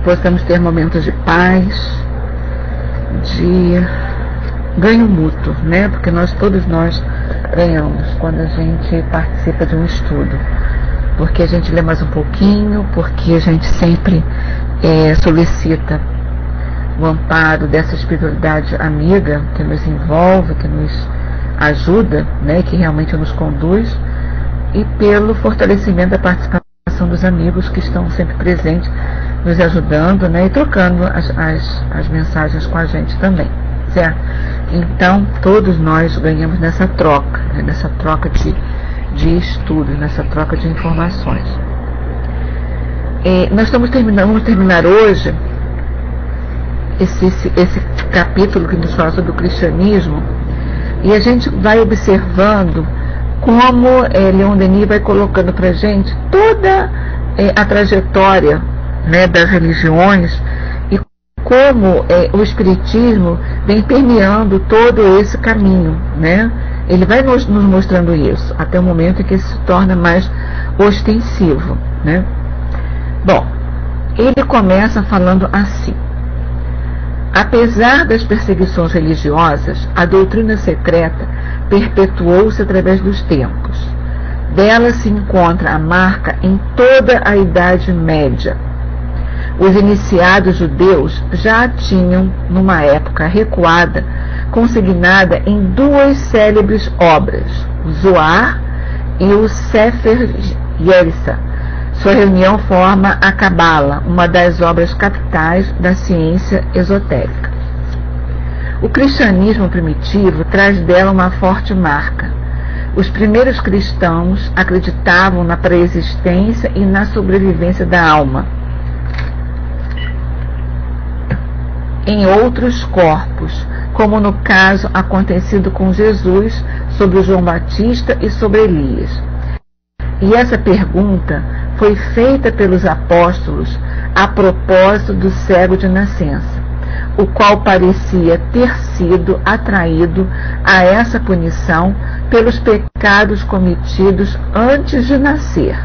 possamos ter momentos de paz, de ganho mútuo, né? Porque todos nós ganhamos quando a gente participa de um estudo, porque a gente lê mais um pouquinho, porque a gente sempre solicita o amparo dessa espiritualidade amiga que nos envolve, que nos ajuda, né? Que realmente nos conduz, e pelo fortalecimento da participação dos amigos que estão sempre presentes, nos ajudando, né? E trocando as mensagens com a gente também, certo? Então, todos nós ganhamos nessa troca, né? Nessa troca de estudos, nessa troca de informações. Nós vamos terminar hoje esse capítulo que nos fala sobre o cristianismo, e a gente vai observando como Leon Denis vai colocando para a gente toda a trajetória, né, das religiões, e como o Espiritismo vem permeando todo esse caminho, né? Ele vai nos mostrando isso, até o momento em que se torna mais ostensivo, né? Bom, ele começa falando assim: apesar das perseguições religiosas, a doutrina secreta perpetuou-se através dos tempos. Dela se encontra a marca em toda a Idade Média. Os iniciados judeus já a tinham, numa época recuada, consignada em duas célebres obras, o Zohar e o Sefer Yeritza. Sua reunião forma a Cabala, uma das obras capitais da ciência esotérica. O cristianismo primitivo traz dela uma forte marca. Os primeiros cristãos acreditavam na pré-existência e na sobrevivência da alma em outros corpos, como no caso acontecido com Jesus, sobre João Batista e sobre Elias. E essa pergunta foi feita pelos apóstolos a propósito do cego de nascença, o qual parecia ter sido atraído a essa punição pelos pecados cometidos antes de nascer.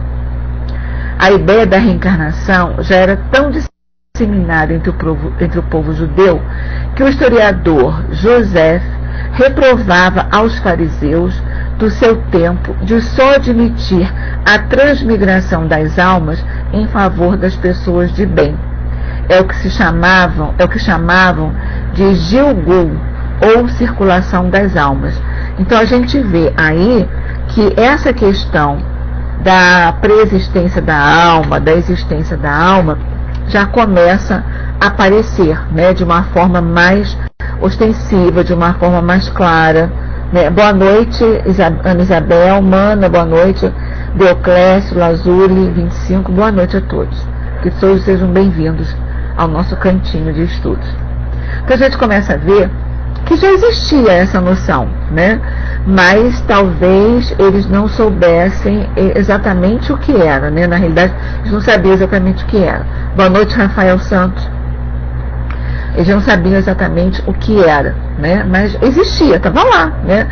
A ideia da reencarnação já era tão disseminada entre o povo judeu que o historiador Joseph reprovava aos fariseus do seu tempo de só admitir a transmigração das almas em favor das pessoas de bem. É o que chamavam de Gilgul, ou circulação das almas. Então a gente vê aí que essa questão da preexistência da alma, da existência da alma, já começa a aparecer, né, de uma forma mais ostensiva, de uma forma mais clara, né? Boa noite, Ana Isabel, Mana, boa noite, Deoclésio, Lazuli, 25, boa noite a todos. Que todos sejam bem-vindos ao nosso cantinho de estudos. Então a gente começa a ver que já existia essa noção, né? Mas talvez eles não soubessem exatamente o que era, né? Na realidade, eles não sabiam exatamente o que era. Boa noite, Rafael Santos. Eles não sabiam exatamente o que era, né? Mas existia, estava lá, né?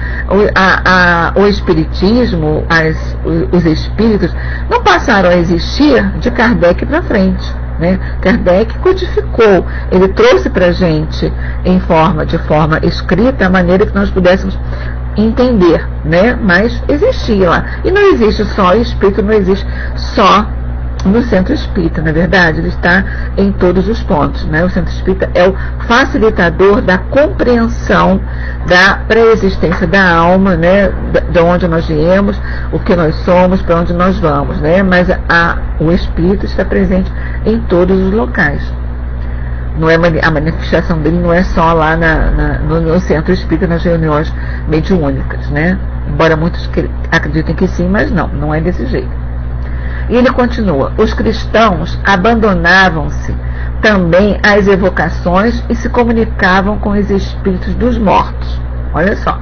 O espiritismo, os espíritos não passaram a existir de Kardec para frente, né? Kardec codificou, ele trouxe para a gente de forma escrita a maneira que nós pudéssemos entender, né? Mas existia lá. E não existe só espírito, não existe só no centro espírita, na verdade, ele está em todos os pontos, né? O centro espírita é o facilitador da compreensão da pré-existência da alma, né? De onde nós viemos, o que nós somos, para onde nós vamos, né? Mas o espírito está presente em todos os locais. Não é, a manifestação dele não é só lá no centro espírita, nas reuniões mediúnicas, né? Embora muitos acreditem que sim, mas não é desse jeito. E ele continua: os cristãos abandonavam-se também às evocações e se comunicavam com os espíritos dos mortos. Olha só.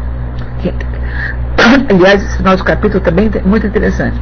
Aliás, esse final do capítulo também é muito interessante.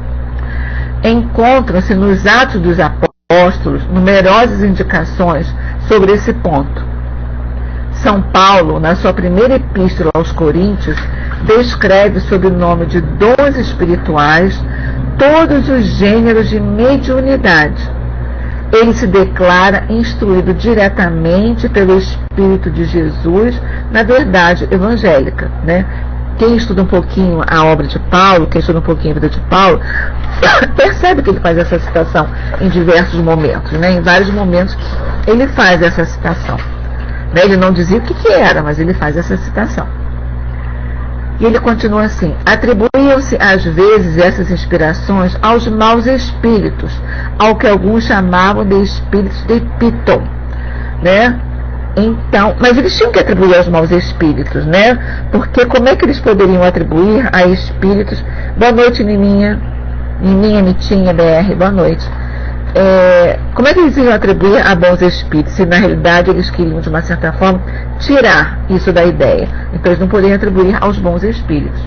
Encontram-se nos Atos dos Apóstolos numerosas indicações sobre esse ponto. São Paulo, na sua primeira epístola aos Coríntios, descreve sob o nome de dons espirituais todos os gêneros de mediunidade. ele se declara instruído diretamente pelo Espírito de Jesus na verdade evangélica, né? Quem estuda um pouquinho a obra de Paulo, quem estuda um pouquinho a vida de Paulo, percebe que ele faz essa citação em diversos momentos, né? Em vários momentos ele faz essa citação, né? Ele não dizia o que era, mas ele faz essa citação. E ele continua assim: atribuíam-se às vezes essas inspirações aos maus espíritos, ao que alguns chamavam de espíritos de Piton, né? Então, mas eles tinham que atribuir aos maus espíritos, né? Porque como é que eles poderiam atribuir a espíritos? Boa noite, Nininha, Mitinha, BR, boa noite. Como é que eles iam atribuir a bons espíritos, se na realidade eles queriam, de uma certa forma, tirar isso da ideia? Então eles não poderiam atribuir aos bons espíritos.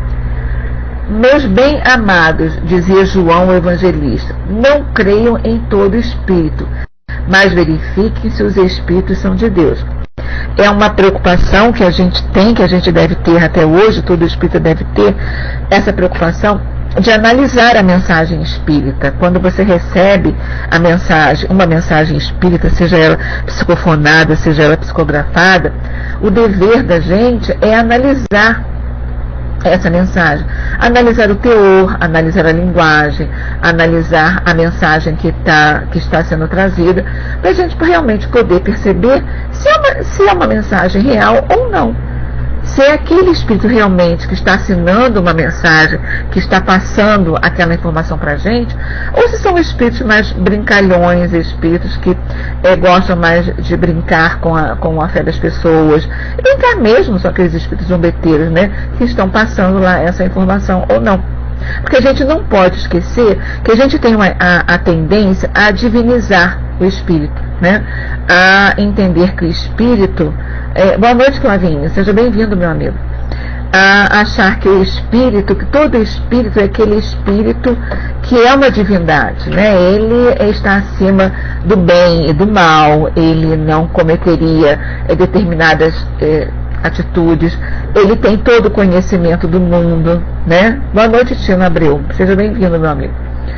Meus bem amados, dizia João o evangelista, não creiam em todo espírito, mas verifiquem se os espíritos são de Deus. É uma preocupação que a gente tem, que a gente deve ter até hoje, todo espírita deve ter, essa preocupação de analisar a mensagem espírita. Quando você recebe a mensagem, uma mensagem espírita, seja ela psicofonada, seja ela psicografada, o dever da gente é analisar essa mensagem, analisar o teor, analisar a linguagem, analisar a mensagem que está sendo trazida, para a gente realmente poder perceber se é uma mensagem real ou não. Se é aquele espírito realmente que está assinando uma mensagem, que está passando aquela informação para a gente, ou se são espíritos mais brincalhões, espíritos que gostam mais de brincar com a fé das pessoas, e brincar mesmo, são aqueles espíritos zombeteiros, né, que estão passando lá essa informação ou não. Porque a gente não pode esquecer que a gente tem a tendência a divinizar o espírito, né, a entender que o espírito... boa noite, Clavinho, seja bem-vindo, meu amigo. A achar que o espírito, que todo espírito é aquele espírito que é uma divindade, né? Ele está acima do bem e do mal, ele não cometeria determinadas atitudes, ele tem todo o conhecimento do mundo, né? Boa noite, Tino Abreu, seja bem-vindo, meu amigo.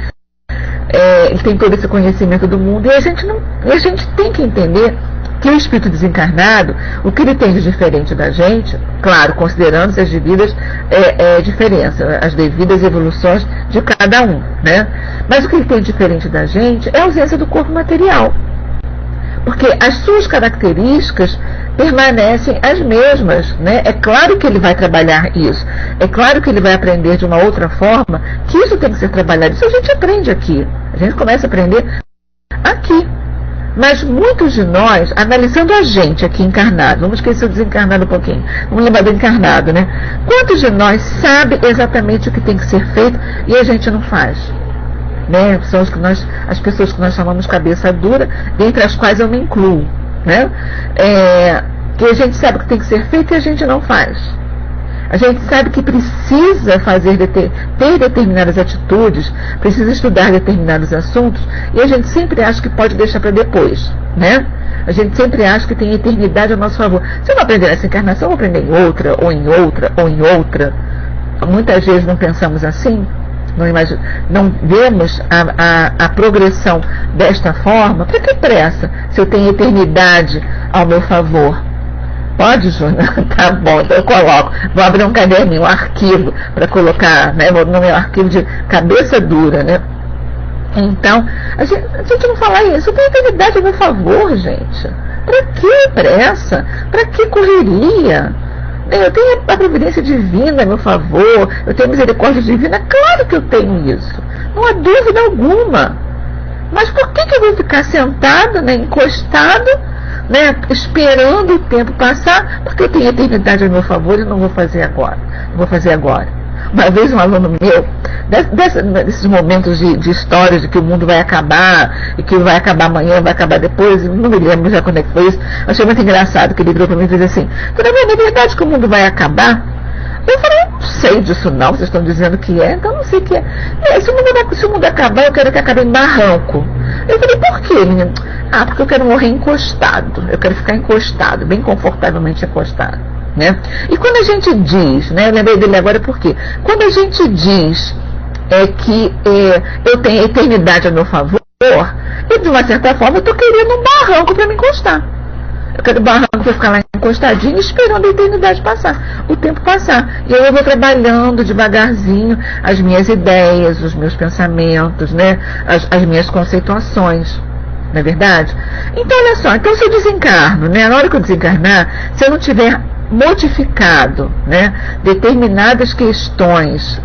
Ele tem todo esse conhecimento do mundo, e a gente tem que entender que o espírito desencarnado, o que ele tem de diferente da gente, claro, considerando as devidas diferenças, as devidas evoluções de cada um, né? Mas o que ele tem de diferente da gente é a ausência do corpo material. Porque as suas características permanecem as mesmas, né? É claro que ele vai trabalhar isso, é claro que ele vai aprender de uma outra forma, que isso tem que ser trabalhado. Isso a gente aprende aqui, a gente começa a aprender aqui. Mas muitos de nós, analisando a gente aqui encarnado, vamos esquecer o desencarnado um pouquinho, vamos lembrar do encarnado, né? Quantos de nós sabe exatamente o que tem que ser feito e a gente não faz? Né? São as pessoas que nós chamamos cabeça dura, dentre as quais eu me incluo, né? Que a gente sabe o que tem que ser feito e a gente não faz. A gente sabe que precisa ter determinadas atitudes, precisa estudar determinados assuntos, e a gente sempre acha que pode deixar para depois, né? A gente sempre acha que tem eternidade a nosso favor. Se eu não aprender nessa encarnação, eu vou aprender em outra, ou em outra, ou em outra. Muitas vezes não pensamos assim, não vemos a progressão desta forma. Para que pressa, se eu tenho eternidade ao meu favor? Pode, Júnior? Tá bom, então eu coloco. Vou abrir um caderninho, um arquivo, para colocar, né, meu nome é um arquivo de cabeça dura, né? Então, a gente não fala isso. Eu tenho eternidade a meu favor, gente. Para que pressa? Para que correria? Eu tenho a providência divina a meu favor, eu tenho misericórdia divina. Claro que eu tenho isso. Não há dúvida alguma. Mas por que eu vou ficar sentado, né, encostado, né, esperando o tempo passar? Porque eu tenho a eternidade a meu favor e não vou fazer agora. Não vou fazer agora. Uma vez um aluno meu, desses momentos de histórias de que o mundo vai acabar, e que vai acabar amanhã, vai acabar depois, não me lembro já quando é que foi isso, achei muito engraçado que ele virou para mim e fez assim: "Tudo bem, é verdade que o mundo vai acabar?" Eu falei: "Não sei disso não, vocês estão dizendo que é, então não sei o que é. Se o mundo acabar, eu quero que acabe em barranco." Eu falei: "Por quê, menino?" "Ah, porque eu quero morrer encostado, eu quero ficar encostado, bem confortavelmente encostado." Né? E quando a gente diz, né, eu lembrei dele agora porque, quando a gente diz que eu tenho a eternidade a meu favor, eu de uma certa forma, eu estou querendo um barranco para me encostar. Eu quero barranco para ficar lá encostadinho, esperando a eternidade passar, o tempo passar. E aí eu vou trabalhando devagarzinho as minhas ideias, os meus pensamentos, né? As minhas conceituações. Não é verdade? Então, olha só, então se eu desencarno, né? Na hora que eu desencarnar, se eu não tiver modificado, né, determinadas questões,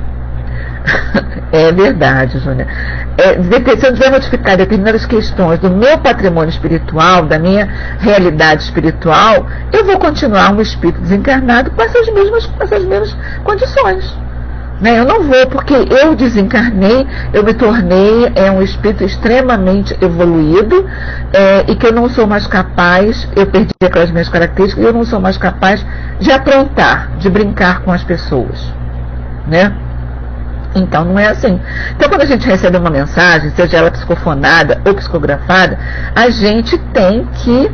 é verdade, Júnia, se eu tiver modificado determinadas questões do meu patrimônio espiritual, da minha realidade espiritual, eu vou continuar um espírito desencarnado com essas mesmas condições. Né? Eu não vou, porque eu desencarnei, eu me tornei um espírito extremamente evoluído, e que eu não sou mais capaz, eu perdi aquelas minhas características, eu não sou mais capaz de aprontar, de brincar com as pessoas, né? Então não é assim. Então quando a gente recebe uma mensagem, seja ela psicofonada ou psicografada, a gente tem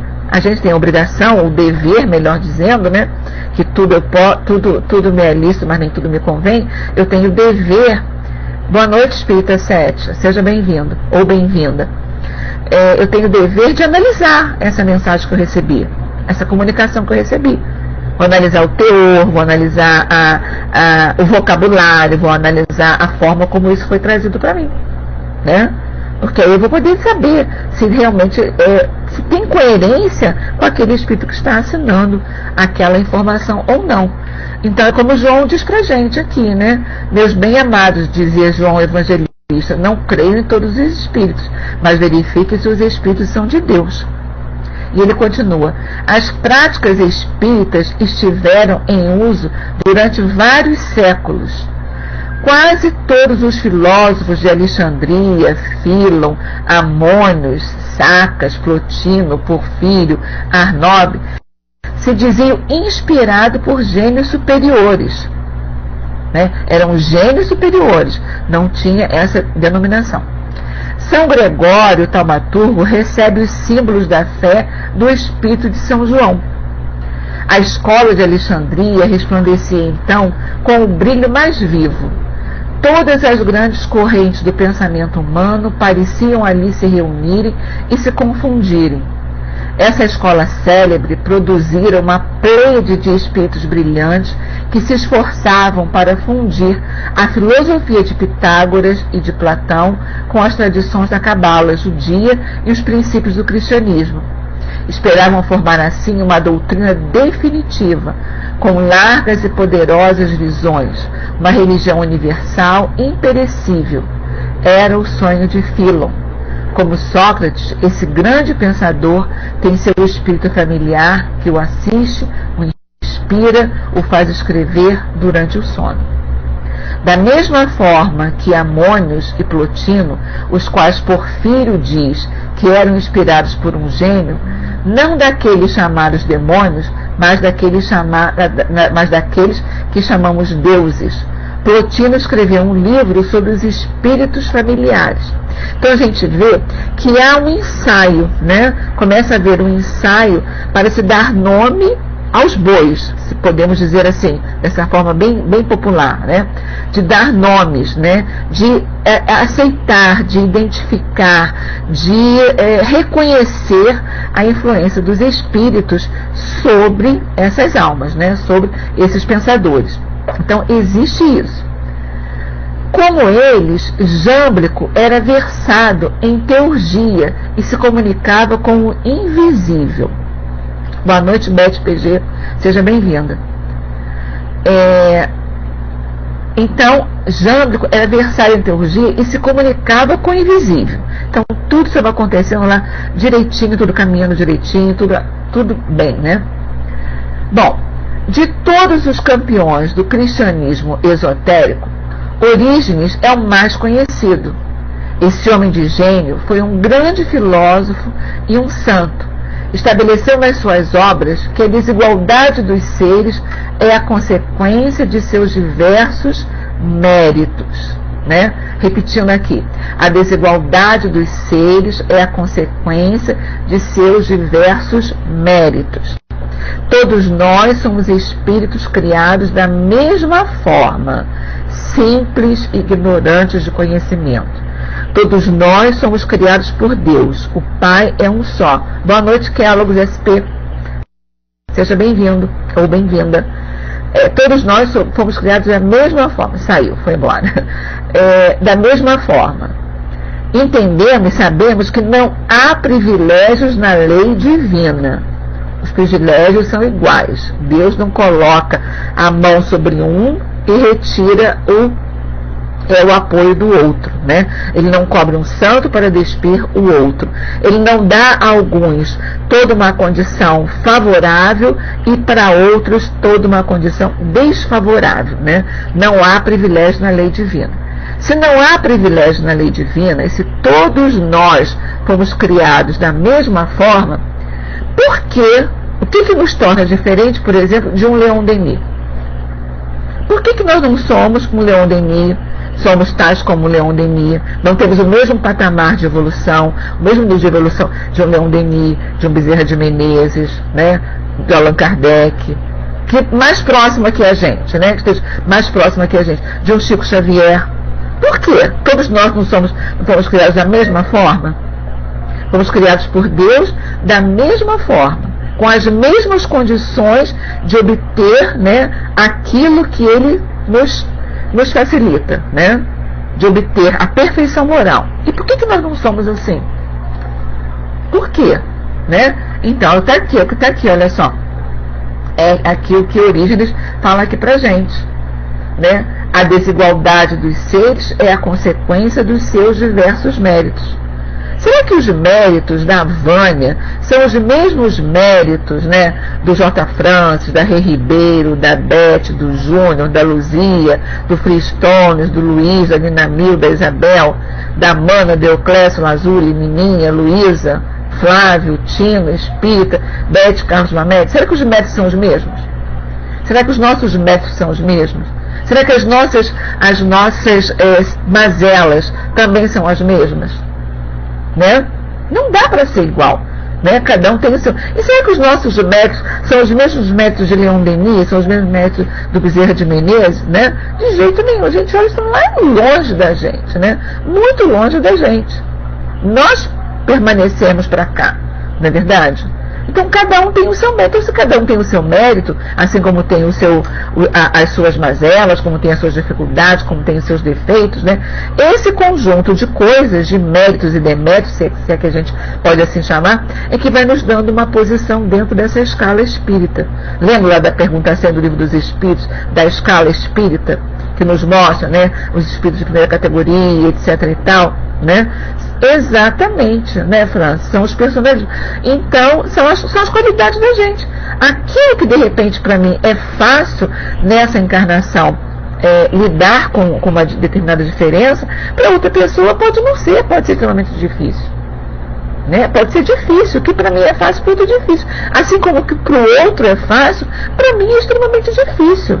a obrigação, o dever, melhor dizendo, né? Que tudo me é lícito, mas nem tudo me convém. Eu tenho o dever. Boa noite, Espírita 7, seja bem-vindo ou bem-vinda. Eu tenho o dever de analisar essa mensagem que eu recebi, essa comunicação que eu recebi. Vou analisar o teor, vou analisar o vocabulário, vou analisar a forma como isso foi trazido para mim, né? Porque aí eu vou poder saber se realmente se tem coerência com aquele espírito que está assinando aquela informação ou não. Então é como João diz pra gente aqui, né? Meus bem-amados, dizia João Evangelista, não creio em todos os espíritos, mas verifique se os espíritos são de Deus. E ele continua, as práticas espíritas estiveram em uso durante vários séculos. Quase todos os filósofos de Alexandria, Fílon, Amônios, Sacas, Plotino, Porfírio, Arnob, se diziam inspirados por gênios superiores. Né? Eram gênios superiores, não tinha essa denominação. São Gregório, taumaturgo, recebe os símbolos da fé do Espírito de São João. A escola de Alexandria resplandecia então com o brilho mais vivo. Todas as grandes correntes do pensamento humano pareciam ali se reunirem e se confundirem. Essa escola célebre produzira uma pleiade de espíritos brilhantes que se esforçavam para fundir a filosofia de Pitágoras e de Platão com as tradições da cabala judia e os princípios do cristianismo. Esperavam formar assim uma doutrina definitiva, com largas e poderosas visões, uma religião universal imperecível. Era o sonho de Fílon. Como Sócrates, esse grande pensador tem seu espírito familiar que o assiste, o inspira, o faz escrever durante o sono. Da mesma forma que Amônios e Plotino, os quais Porfírio diz que eram inspirados por um gênio, não daqueles chamados demônios, mas daqueles que chamamos deuses. Plotino escreveu um livro sobre os espíritos familiares. Então a gente vê que há um ensaio, né? Começa a haver um ensaio para se dar nome aos bois, se podemos dizer assim, dessa forma bem popular, né? De dar nomes, né? De aceitar, de identificar, de reconhecer a influência dos espíritos sobre essas almas, né? Sobre esses pensadores. Então existe isso. Como eles, Jâmblico era versado em teurgia e se comunicava com o invisível. Boa noite, Beth PG, seja bem-vinda. Então, Jâmblico era versado em teurgia e se comunicava com o invisível. Então, tudo estava acontecendo lá direitinho, tudo caminhando direitinho, tudo bem, né? Bom, de todos os campeões do cristianismo esotérico, Orígenes é o mais conhecido. Esse homem de gênio foi um grande filósofo e um santo. Estabeleceu nas suas obras que a desigualdade dos seres é a consequência de seus diversos méritos. Né? Repetindo aqui, a desigualdade dos seres é a consequência de seus diversos méritos. Todos nós somos espíritos criados da mesma forma, simples e ignorantes de conhecimento. Todos nós somos criados por Deus. O Pai é um só. Boa noite, Kellogg SP. Seja bem-vindo ou bem-vinda. Todos nós fomos criados da mesma forma. Saiu, foi embora. Da mesma forma. Entendemos e sabemos que não há privilégios na lei divina. Os privilégios são iguais. Deus não coloca a mão sobre um e retira o apoio do outro, né? Ele não cobre um santo para despir o outro. Ele não dá a alguns toda uma condição favorável e para outros toda uma condição desfavorável, né? Não há privilégio na lei divina. Se não há privilégio na lei divina, e se todos nós fomos criados da mesma forma, por quê? O que nos torna diferente, por exemplo, de um Leon Denis? Por que nós não somos como Leon Denis? Somos tais como Leon Denis, não temos o mesmo patamar de evolução, o mesmo nível de evolução de um Leon Denis, de um Bezerra de Menezes, né, de Allan Kardec, que mais próxima que a gente, né, que esteja mais próxima que a gente, de um Chico Xavier. Por quê? Todos nós não fomos criados da mesma forma? Fomos criados por Deus da mesma forma, com as mesmas condições de obter, né, aquilo que Ele nos facilita, né? De obter a perfeição moral. E por que nós não somos assim? Por quê? Né? Então, está aqui, olha só. É aqui o que Orígenes fala aqui pra gente, né? A desigualdade dos seres é a consequência dos seus diversos méritos. Será que os méritos da Vânia são os mesmos méritos, né, do J. Francis, da Rei Ribeiro, da Beth, do Júnior, da Luzia, do Fristones, do Luiz, da Ninamil, da Isabel, da Mana, de Euclésio, Lazuli, Nininha, Luísa, Flávio, Tino, Espírita, Beth, Carlos Mamede? Será que os méritos são os mesmos? Será que os nossos méritos são os mesmos? Será que as nossas mazelas também são as mesmas? Né? Não dá para ser igual, né? Cada um tem o seu. E será que os nossos méritos são os mesmos méritos de Leon Denis, são os mesmos méritos do Bezerra de Menezes, né? De jeito nenhum. A gente olha, estão lá longe da gente, né? Muito longe da gente. Nós permanecemos para cá, não é verdade? Então cada um tem o seu mérito. Então, se cada um tem o seu mérito, assim como tem as suas mazelas, como tem as suas dificuldades, como tem os seus defeitos, né? Esse conjunto de coisas, de méritos e deméritos, se é que a gente pode assim chamar, é que vai nos dando uma posição dentro dessa escala espírita. Lembra lá da perguntação do Livro dos Espíritos, da escala espírita, que nos mostra, né, os espíritos de primeira categoria, etc e tal, né? Exatamente, né, França? São os personagens. Então, são as qualidades da gente. Aquilo que de repente para mim é fácil nessa encarnação lidar com uma determinada diferença, para outra pessoa pode não ser, pode ser extremamente difícil. Né? Pode ser difícil, o que para mim é fácil, para outro é difícil. Assim como o que para o outro é fácil, para mim é extremamente difícil.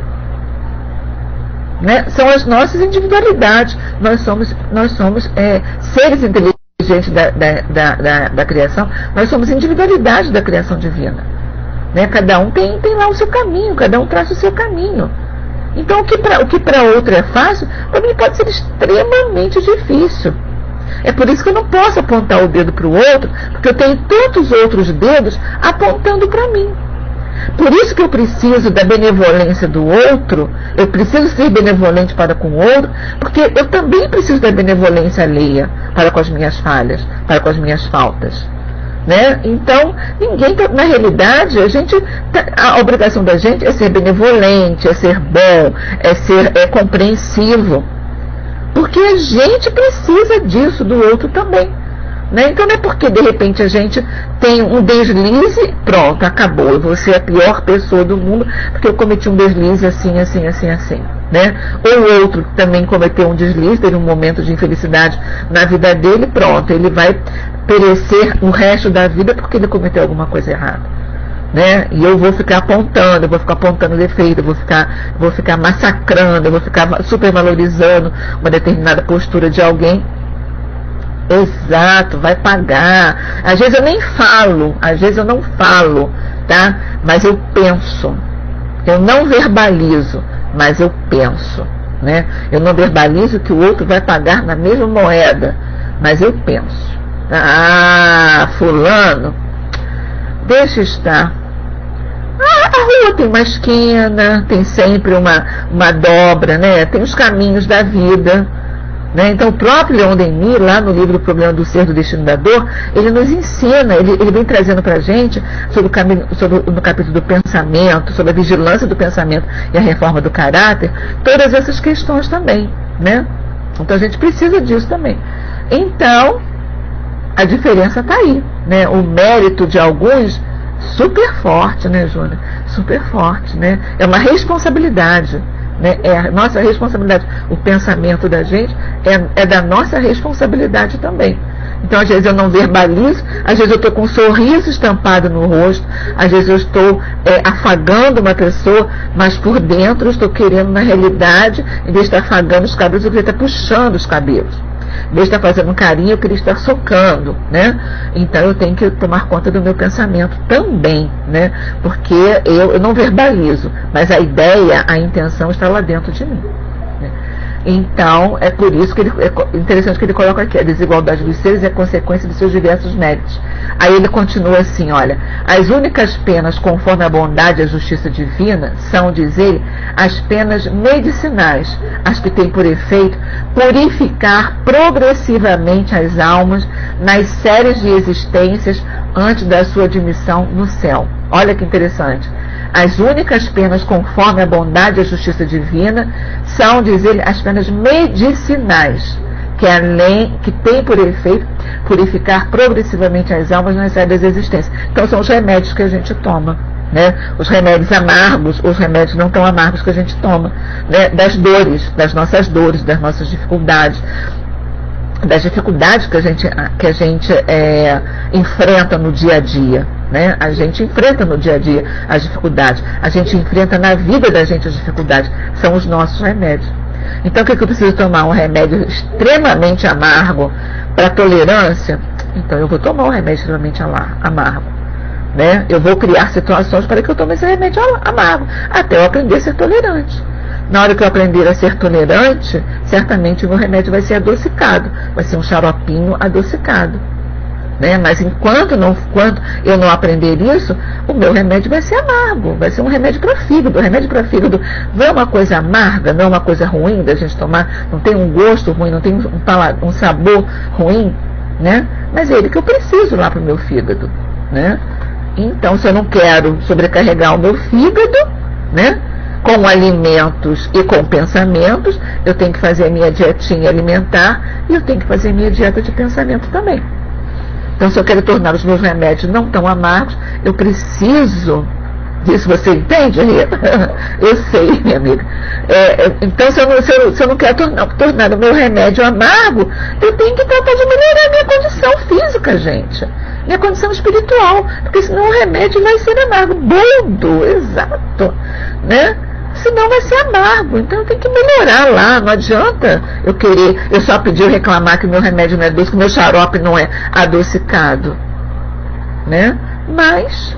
Né? São as nossas individualidades. Nós somos seres inteligentes da criação. Nós somos individualidades da criação divina. Né? Cada um tem lá o seu caminho, cada um traça o seu caminho. Então o que para outro é fácil, para mim pode ser extremamente difícil. É por isso que eu não posso apontar o dedo para o outro, porque eu tenho tantos outros dedos apontando para mim. Por isso que eu preciso da benevolência do outro, eu preciso ser benevolente para com o outro, porque eu também preciso da benevolência alheia para com as minhas falhas, para com as minhas faltas. Né? Então, na realidade, a obrigação da gente é ser benevolente, é ser bom, é ser compreensivo. Porque a gente precisa disso do outro também. Né? Então não é porque de repente a gente tem um deslize, pronto, acabou, eu vou ser a pior pessoa do mundo porque eu cometi um deslize assim. Né? Ou outro que também cometeu um deslize, teve um momento de infelicidade na vida dele, pronto, ele vai perecer o resto da vida porque ele cometeu alguma coisa errada. Né? E eu vou ficar apontando, defeito, eu vou ficar massacrando, eu vou ficar supervalorizando uma determinada postura de alguém. Exato, vai pagar. Às vezes eu nem falo, às vezes eu não falo, tá? Mas eu penso. Eu não verbalizo, mas eu penso, né? Eu não verbalizo que o outro vai pagar na mesma moeda, Mas eu penso, fulano, deixa estar. A rua tem uma esquina, tem sempre uma dobra, né? Tem os caminhos da vida, né? Então o próprio Leon Denis, lá no livro O Problema do Ser, do Destino da Dor, ele nos ensina, ele vem trazendo pra gente no capítulo do pensamento, sobre a vigilância do pensamento e a reforma do caráter, todas essas questões também, né? Então a gente precisa disso também. Então a diferença está aí, né? O mérito de alguns super forte, né, Júnior? Super forte, né? É uma responsabilidade, né? É a nossa responsabilidade. O pensamento da gente é da nossa responsabilidade também. Então, às vezes eu não verbalizo, às vezes eu estou com um sorriso estampado no rosto, às vezes eu estou afagando uma pessoa, mas por dentro eu estou querendo, na realidade, em vez de estar afagando os cabelos, eu queria estar puxando os cabelos. Em vez de estar fazendo um carinho, eu queria estar socando, né? Então eu tenho que tomar conta do meu pensamento também, né? Porque eu não verbalizo, mas a ideia, a intenção está lá dentro de mim, né? Então, é por isso que é interessante que ele coloca aqui: a desigualdade dos seres é consequência de seus diversos méritos. Aí ele continua assim, olha: as únicas penas conforme a bondade e a justiça divina são, diz ele, as penas medicinais, as que têm por efeito purificar progressivamente as almas nas séries de existências antes da sua admissão no céu. Olha que interessante. As únicas penas conforme a bondade e a justiça divina são, diz ele, as penas medicinais, que tem por efeito purificar progressivamente as almas nas séries das existências. Então são os remédios que a gente toma, né? Os remédios amargos, os remédios não tão amargos que a gente toma, né? Das dores, das nossas dificuldades, das dificuldades que a gente enfrenta no dia a dia, né? A gente enfrenta no dia a dia as dificuldades, a gente enfrenta na vida da gente as dificuldades, são os nossos remédios. Então o que eu preciso tomar? Um remédio extremamente amargo para tolerância? Então eu vou tomar um remédio extremamente amargo, né? Eu vou criar situações para que eu tome esse remédio amargo, até eu aprender a ser tolerante. Na hora que eu aprender a ser tolerante, certamente o meu remédio vai ser adocicado, vai ser um xaropinho adocicado, né? Mas enquanto eu não aprender isso, o meu remédio vai ser amargo, vai ser um remédio para fígado. O remédio para fígado não é uma coisa amarga, não é uma coisa ruim da gente tomar, não tem um gosto ruim, não tem um sabor ruim, né? Mas é ele que eu preciso lá para o meu fígado, né? Então, se eu não quero sobrecarregar o meu fígado, né, com alimentos e com pensamentos, eu tenho que fazer a minha dietinha alimentar e eu tenho que fazer a minha dieta de pensamento também. Então, se eu quero tornar os meus remédios não tão amargos, eu preciso disso. Você entende, Rita? Eu sei, minha amiga. Então, se eu não quero tornar o meu remédio amargo, eu tenho que tratar de melhorar a minha condição física, gente. Minha condição espiritual. Porque senão o remédio vai ser amargo. Boldo, exato, né? Senão vai ser amargo. Então eu tenho que melhorar lá. Não adianta eu só pedir ou reclamar que o meu remédio não é doce, que o meu xarope não é adocicado, né? Mas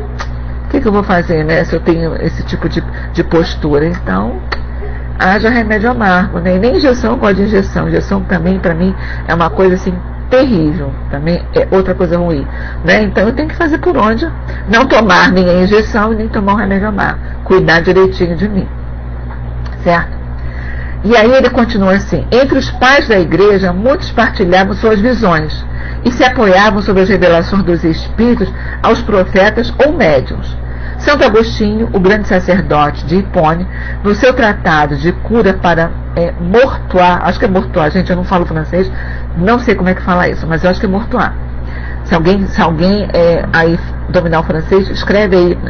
o que eu vou fazer, né? Se eu tenho esse tipo de postura. Então, haja remédio amargo, né? E nem injeção, eu gosto de injeção. Injeção também, para mim, é uma coisa assim terrível, também é outra coisa ruim, né? Então eu tenho que fazer por onde, não tomar nem a injeção e nem tomar um remédio amargo, cuidar direitinho de mim, certo? E aí ele continua assim: entre os pais da igreja, muitos partilhavam suas visões e se apoiavam sobre as revelações dos espíritos aos profetas ou médiuns. Santo Agostinho, o grande sacerdote de Hipone, no seu tratado de cura para Mortois, acho que é Mortois, gente, eu não falo francês, não sei como é que fala isso, mas eu acho que é Mortois. Se alguém aí dominar o francês, escreve aí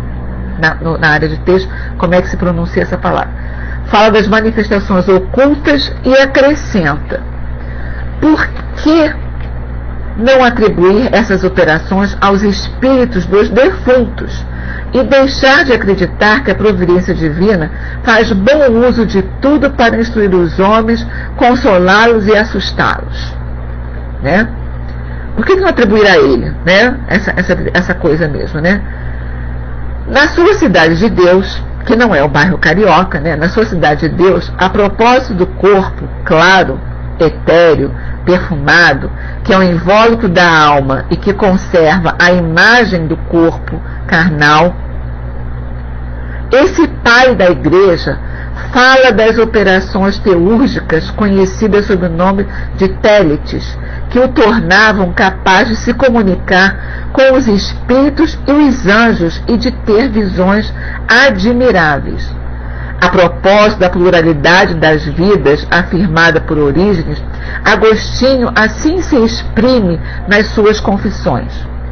na área de texto como é que se pronuncia essa palavra. Fala das manifestações ocultas e acrescenta: por que não atribuir essas operações aos espíritos dos defuntos e deixar de acreditar que a providência divina faz bom uso de tudo para instruir os homens, consolá-los e assustá-los, né? Por que não atribuir a ele, né, essa coisa mesmo, né? Na sua cidade de Deus, que não é o bairro Carioca, né, na sua cidade de Deus, a propósito do corpo, claro, etéreo, perfumado, que é o invólucro da alma e que conserva a imagem do corpo carnal. Esse pai da igreja fala das operações teúrgicas conhecidas sob o nome de télites, que o tornavam capaz de se comunicar com os espíritos e os anjos e de ter visões admiráveis. A propósito da pluralidade das vidas afirmada por Orígenes, Agostinho assim se exprime nas suas confissões.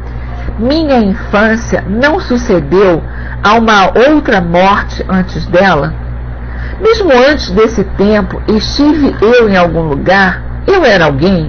Minha infância não sucedeu a uma outra morte antes dela? Mesmo antes desse tempo, estive eu em algum lugar? Eu era alguém?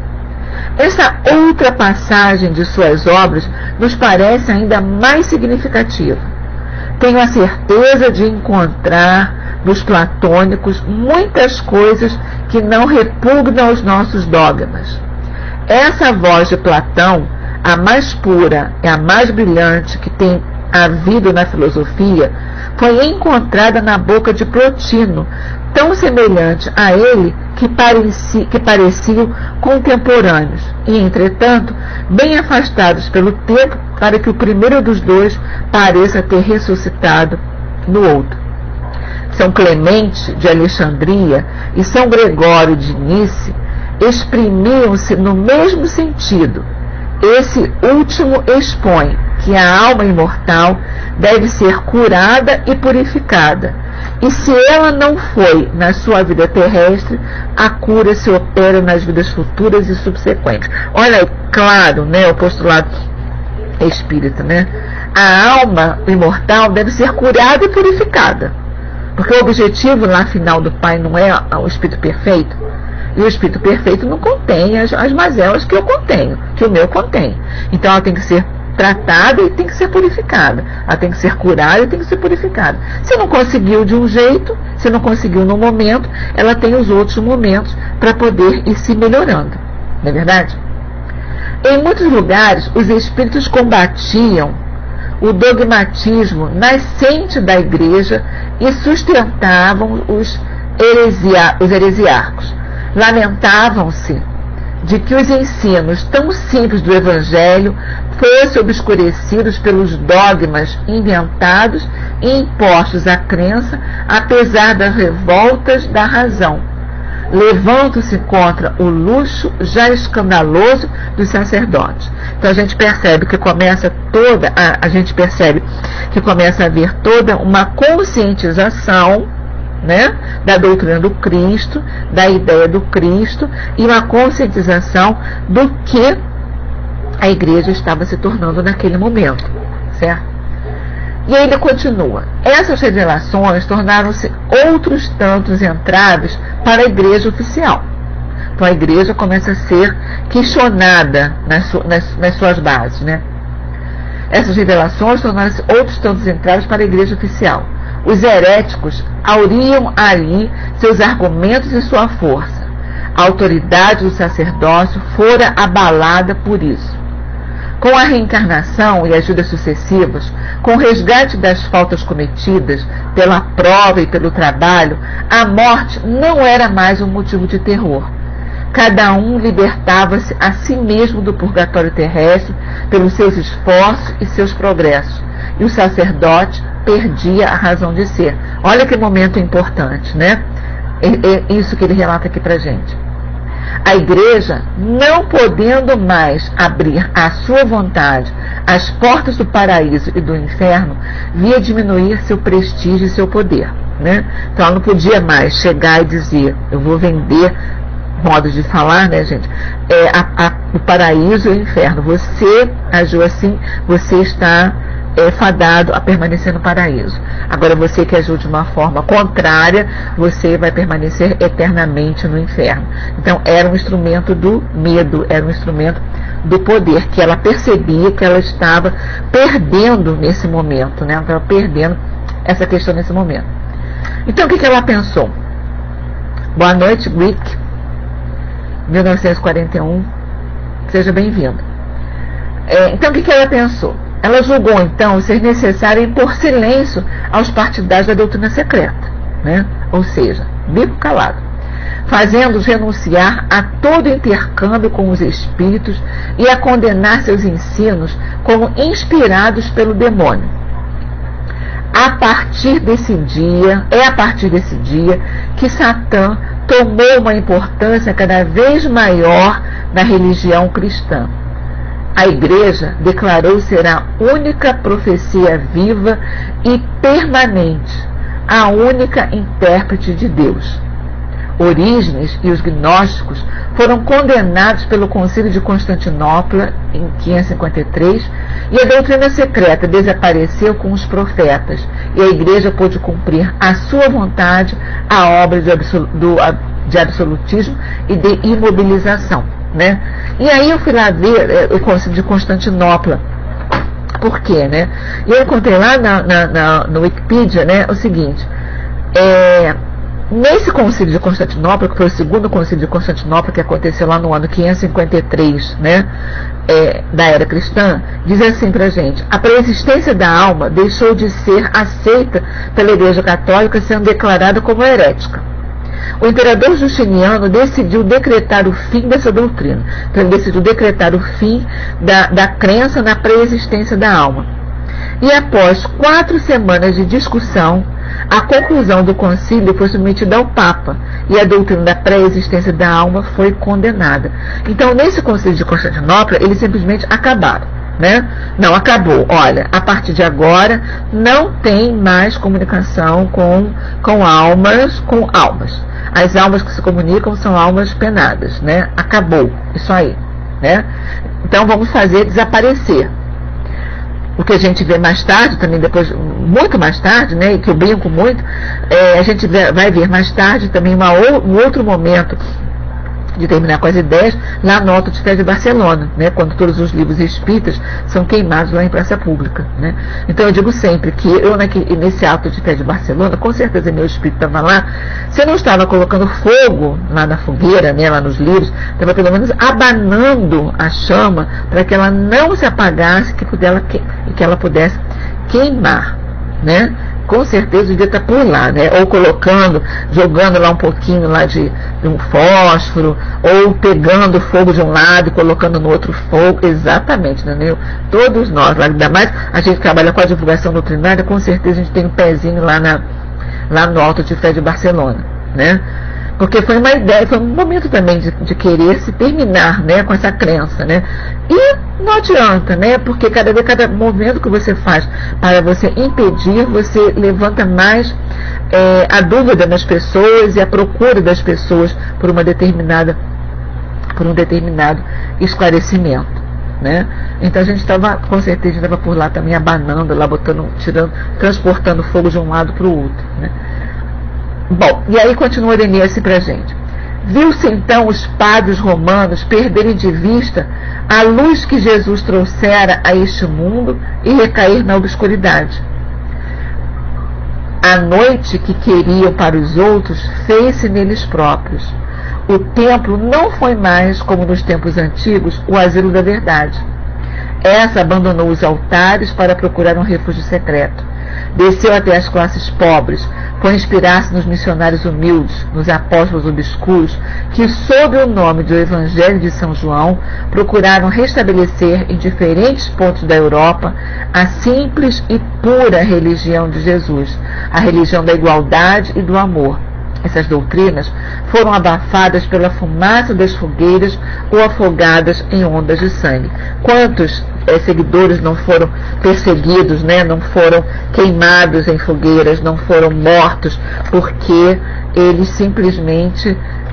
Essa outra passagem de suas obras nos parece ainda mais significativa. Tenho a certeza de encontrar nos platônicos muitas coisas que não repugnam aos nossos dogmas. Essa voz de Platão, a mais pura e a mais brilhante que tem havido na filosofia, foi encontrada na boca de Plotino, tão semelhante a ele que pareciam contemporâneos, e, entretanto, bem afastados pelo tempo para que o primeiro dos dois pareça ter ressuscitado no outro. São Clemente de Alexandria e São Gregório de Nice exprimiam-se no mesmo sentido. Esse último expõe que a alma imortal deve ser curada e purificada, e se ela não foi na sua vida terrestre, a cura se opera nas vidas futuras e subsequentes. Olha, claro, né, o postulado espírita, né? A alma imortal deve ser curada e purificada, porque o objetivo lá final do Pai não é o espírito perfeito. E o espírito perfeito não contém as mazelas que eu contenho, que o meu contém. Então ela tem que ser tratada e tem que ser purificada. Ela tem que ser curada e tem que ser purificada. Se não conseguiu de um jeito, se não conseguiu no momento, ela tem os outros momentos para poder ir se melhorando. Não é verdade? Em muitos lugares, os espíritos combatiam o dogmatismo nascente da igreja e sustentavam os heresiarcos. Lamentavam-se de que os ensinos tão simples do Evangelho fossem obscurecidos pelos dogmas inventados e impostos à crença, apesar das revoltas da razão. Levantam-se contra o luxo já escandaloso dos sacerdotes. Então a gente percebe que começa a haver toda uma conscientização, né, da doutrina do Cristo, da ideia do Cristo, e uma conscientização do que a igreja estava se tornando naquele momento, certo? E aí ele continua: essas revelações tornaram-se outros tantos entraves para a igreja oficial. Então a igreja começa a ser questionada nas suas bases, né? Essas revelações tornaram-se outros tantos entraves para a igreja oficial. Os heréticos auriam ali seus argumentos e sua força. A autoridade do sacerdócio fora abalada por isso. Com a reencarnação e ajudas sucessivas, com o resgate das faltas cometidas, pela prova e pelo trabalho, a morte não era mais um motivo de terror. Cada um libertava-se a si mesmo do purgatório terrestre pelos seus esforços e seus progressos. E o sacerdote perdia a razão de ser. Olha que momento importante, né? É isso que ele relata aqui pra gente. A igreja, não podendo mais abrir à sua vontade as portas do paraíso e do inferno, via diminuir seu prestígio e seu poder, né? Então ela não podia mais chegar e dizer: eu vou vender, modo de falar, né, gente, o paraíso e o inferno. Você agiu assim, você está fadado a permanecer no paraíso. Agora, você que agiu de uma forma contrária, você vai permanecer eternamente no inferno. Então, era um instrumento do medo, era um instrumento do poder, que ela percebia que ela estava perdendo nesse momento, né? Ela estava perdendo essa questão nesse momento. Então, o que ela pensou? Boa noite, Rick, 1941, seja bem-vindo. Então, o que ela pensou? Ela julgou, então, ser necessário impor silêncio aos partidários da doutrina secreta, né? Ou seja, bico calado. fazendo-os renunciar a todo intercâmbio com os espíritos e a condenar seus ensinos como inspirados pelo demônio. É a partir desse dia que Satã tomou uma importância cada vez maior na religião cristã. A Igreja declarou ser a única profecia viva e permanente, a única intérprete de Deus. Orígenes e os gnósticos foram condenados pelo Concílio de Constantinopla em 553 e a doutrina secreta desapareceu com os profetas e a Igreja pôde cumprir a sua vontade, a obra de absolutismo e de imobilização, né? E aí eu fui lá ver o Concílio de Constantinopla. Por quê, né? E eu encontrei lá no Wikipedia, né, o seguinte: nesse Concílio de Constantinopla, que foi o segundo Concílio de Constantinopla, que aconteceu lá no ano 553, né, da era cristã, diz assim pra gente: a preexistência da alma deixou de ser aceita pela Igreja Católica, sendo declarada como herética. O imperador Justiniano decidiu decretar o fim dessa doutrina. Então ele decidiu decretar o fim da crença na preexistência da alma. E após 4 semanas de discussão, a conclusão do concílio foi submetida ao Papa e a doutrina da pré-existência da alma foi condenada. Então, nesse concílio de Constantinopla, eles simplesmente acabaram, né? Não, acabou. Olha, a partir de agora não tem mais comunicação com almas. As almas que se comunicam são almas penadas, né? Acabou, isso aí, né? Então vamos fazer desaparecer. O que a gente vê mais tarde, também depois, muito mais tarde, né, e que eu brinco muito, a gente vai ver mais tarde também um outro momento de terminar com as ideias, lá no Auto de Fé de Barcelona, né, quando todos os livros espíritas são queimados lá em praça pública, né. Então eu digo sempre que eu, nesse Auto de Fé de Barcelona, com certeza meu espírito estava lá, se eu não estava colocando fogo lá na fogueira, né, lá nos livros, estava pelo menos abanando a chama para que ela não se apagasse e que ela pudesse queimar, né. Com certeza devia estar por lá, né? Ou jogando lá um pouquinho lá de um fósforo, ou pegando fogo de um lado e colocando no outro fogo, exatamente, né? Todos nós, ainda mais a gente trabalha com a divulgação doutrinária, com certeza a gente tem um pezinho lá no Auto de Fé de Barcelona, né? Porque foi uma ideia, foi um momento também de querer se terminar, né, com essa crença, né? E não adianta, né? Porque cada movimento que você faz para você impedir, você levanta mais a dúvida nas pessoas e a procura das pessoas por um determinado esclarecimento, né? Então a gente estava, com certeza, estava por lá também abanando, lá transportando fogo de um lado para o outro, né? Bom, e aí continua Irenêus pra gente. Viu-se então os padres romanos perderem de vista a luz que Jesus trouxera a este mundo e recair na obscuridade. A noite que queriam para os outros fez-se neles próprios. O templo não foi mais, como nos tempos antigos, o asilo da verdade. Essa abandonou os altares para procurar um refúgio secreto. Desceu até as classes pobres, foi inspirar-se nos missionários humildes, nos apóstolos obscuros, que, sob o nome do Evangelho de São João, procuraram restabelecer em diferentes pontos da Europa a simples e pura religião de Jesus, a religião da igualdade e do amor. Essas doutrinas foram abafadas pela fumaça das fogueiras ou afogadas em ondas de sangue. Quantos seguidores não foram perseguidos, né? Não foram queimados em fogueiras, não foram mortos, porque eles simplesmente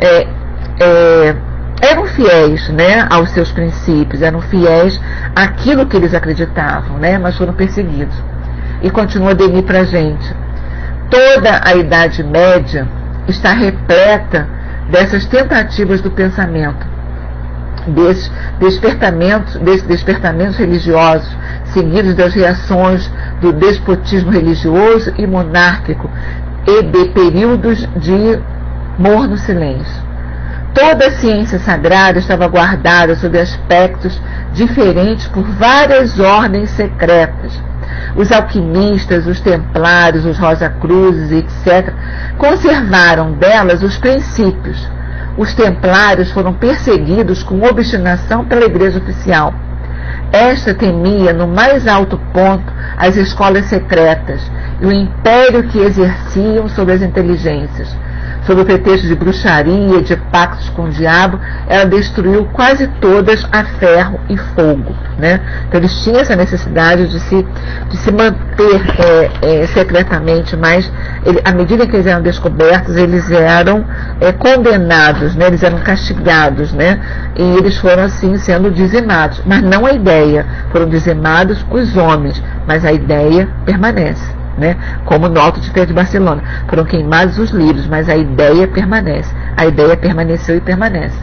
eram fiéis, né, aos seus princípios, eram fiéis àquilo que eles acreditavam, né? Mas foram perseguidos. E continua Denis pra gente. Toda a Idade Média está repleta dessas tentativas do pensamento, desses despertamentos religiosos, seguidos das reações do despotismo religioso e monárquico e de períodos de morno silêncio. Toda a ciência sagrada estava guardada sob aspectos diferentes por várias ordens secretas. Os alquimistas, os templários, os Rosa-Cruzes, etc., conservaram delas os princípios, os templários foram perseguidos com obstinação pela igreja oficial. Esta temia no mais alto ponto as escolas secretas e o império que exerciam sobre as inteligências. Sob o pretexto de bruxaria, de pactos com o diabo, ela destruiu quase todas a ferro e fogo, né? Então eles tinham essa necessidade de se manter secretamente, mas à medida que eles eram descobertos, eles eram condenados, né? Eles eram castigados, né? E eles foram assim sendo dizimados, mas não a ideia. Foram dizimados os homens, mas a ideia permanece. Né? Como no Alto de Pedro de Barcelona, foram queimados os livros, mas a ideia permanece. A ideia permaneceu e permanece.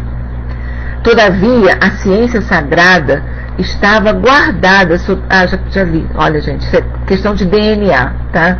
Todavia, a ciência sagrada estava guardada. Já li. Olha, gente, isso é questão de DNA, tá?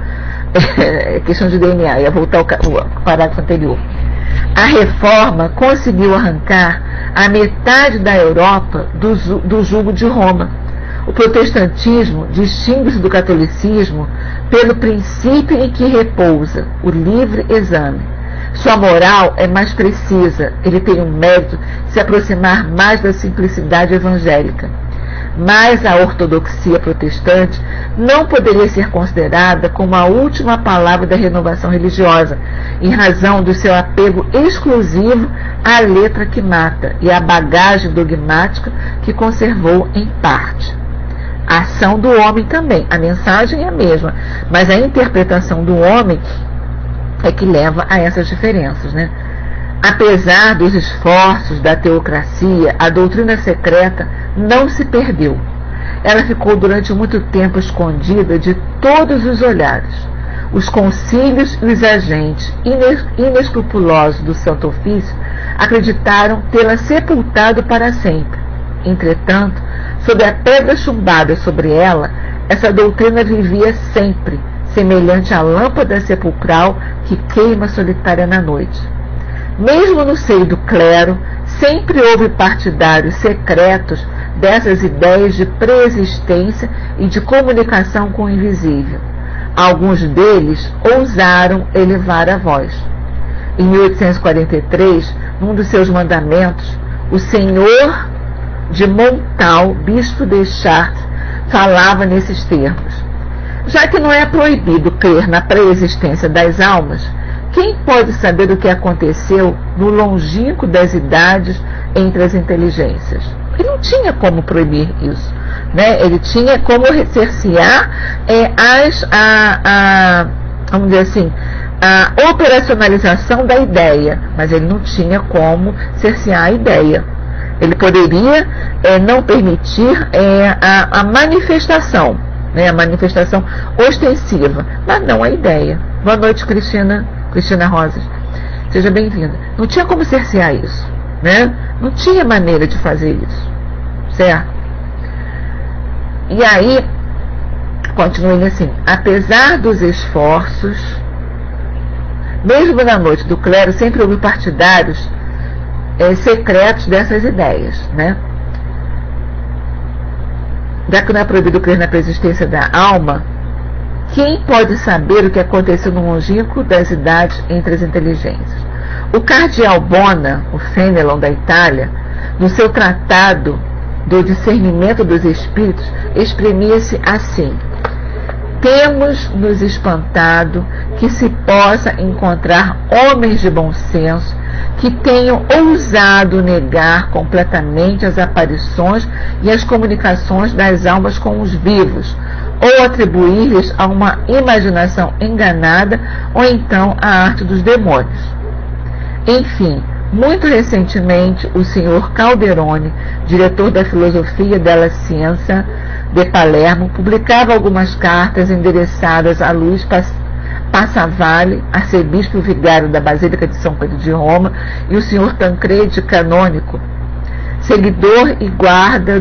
É questão de DNA. Eu ia voltar ao parágrafo anterior. A reforma conseguiu arrancar a metade da Europa do jugo de Roma. O protestantismo distingue-se do catolicismo pelo princípio em que repousa, o livre exame. Sua moral é mais precisa, ele tem um mérito de se aproximar mais da simplicidade evangélica. Mas a ortodoxia protestante não poderia ser considerada como a última palavra da renovação religiosa, em razão do seu apego exclusivo à letra que mata e à bagagem dogmática que conservou em parte. A ação do homem também, a mensagem é a mesma, mas a interpretação do homem é que leva a essas diferenças, né? Apesar dos esforços da teocracia, a doutrina secreta não se perdeu. Ela ficou durante muito tempo escondida de todos os olhares. Os concílios e os agentes inescrupulosos do Santo Ofício acreditaram tê-la sepultado para sempre. Entretanto, sob a pedra chumbada sobre ela, essa doutrina vivia sempre, semelhante à lâmpada sepulcral que queima solitária na noite. Mesmo no seio do clero, sempre houve partidários secretos dessas ideias de preexistência e de comunicação com o invisível. Alguns deles ousaram elevar a voz. Em 1843, num dos seus mandamentos, o senhor de Montal, bispo de Chartres, falava nesses termos: já que não é proibido crer na preexistência das almas, quem pode saber o que aconteceu no longínquo das idades entre as inteligências? Ele não tinha como proibir isso, né? Ele tinha como cercear vamos dizer assim, a operacionalização da ideia, mas ele não tinha como cercear a ideia. Ele poderia não permitir a manifestação, né, a manifestação ostensiva, mas não a ideia. Boa noite, Cristina Rosas. Seja bem-vinda. Não tinha como cercear isso, né? Não tinha maneira de fazer isso, certo? E aí, continuando assim, apesar dos esforços, mesmo na noite do clero, sempre houve partidários secretos dessas ideias, né? Já que não é proibido crer na preexistência da alma, quem pode saber o que aconteceu no longínquo das idades entre as inteligências? O cardeal Bona, o Fenelon da Itália, no seu tratado do discernimento dos espíritos, exprimia-se assim: temos nos espantado que se possa encontrar homens de bom senso que tenham ousado negar completamente as aparições e as comunicações das almas com os vivos, ou atribuir-lhes a uma imaginação enganada, ou então a arte dos demônios. Enfim, muito recentemente, o senhor Calderone, diretor da Filosofia della Scienza de Palermo, publicava algumas cartas endereçadas a Luís Passavalle, arcebispo vigário da Basílica de São Pedro de Roma, e o senhor Tancredi Canônico, seguidor e guarda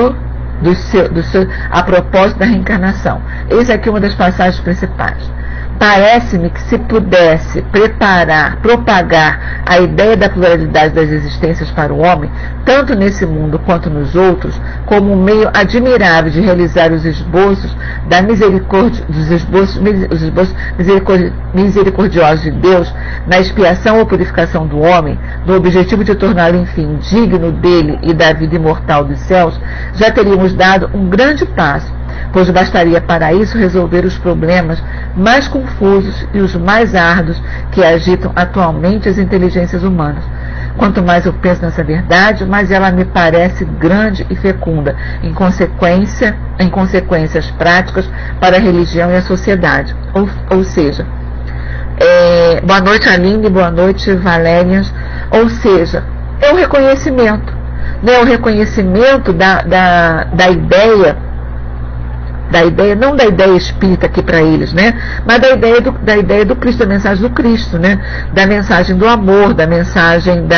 a propósito da reencarnação. Eis aqui uma das passagens principais. Parece-me que se pudesse propagar a ideia da pluralidade das existências para o homem, tanto nesse mundo quanto nos outros, como um meio admirável de realizar os esboços da misericórdia, os esboços misericordiosos de Deus na expiação ou purificação do homem, no objetivo de torná-lo, enfim, digno dele e da vida imortal dos céus, já teríamos dado um grande passo, pois bastaria para isso resolver os problemas mais confusos e os mais árduos que agitam atualmente as inteligências humanas. Quanto mais eu penso nessa verdade, mais ela me parece grande e fecunda, em consequências práticas para a religião e a sociedade. Ou seja, boa noite, Aline, boa noite, Valérias. Ou seja, é o reconhecimento, né? O reconhecimento da ideia, não da ideia espírita aqui para eles, né? Mas da ideia do Cristo, da mensagem do Cristo, né? Da mensagem do amor, da mensagem